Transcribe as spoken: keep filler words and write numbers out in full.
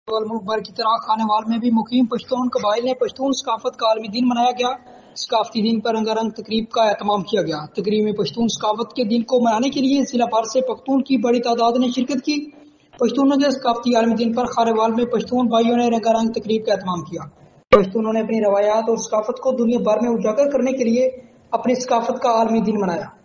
मुल्क भर की तरह खानेवाल में भी मुकीम पश्तून कबाइल ने पश्तून सकाफत का आलमी दिन मनाया गया। सकाफती दिन पर रंगारंग तकरीब का एहतमाम किया गया। तकरीब में पश्तून सकाफत के दिन को मनाने के लिए जिला भर से पख्तून की बड़ी तादाद ने शिरकत की। पश्तूनों के सकाफती आलमी दिन पर खानेवाल में पश्तून भाइयों ने रंगारंग तकरीब का एहतमाम किया। पश्तूनों ने अपनी रवायात और सकाफत को दुनिया भर में उजागर करने के लिए अपनी सकाफत का आलमी दिन मनाया।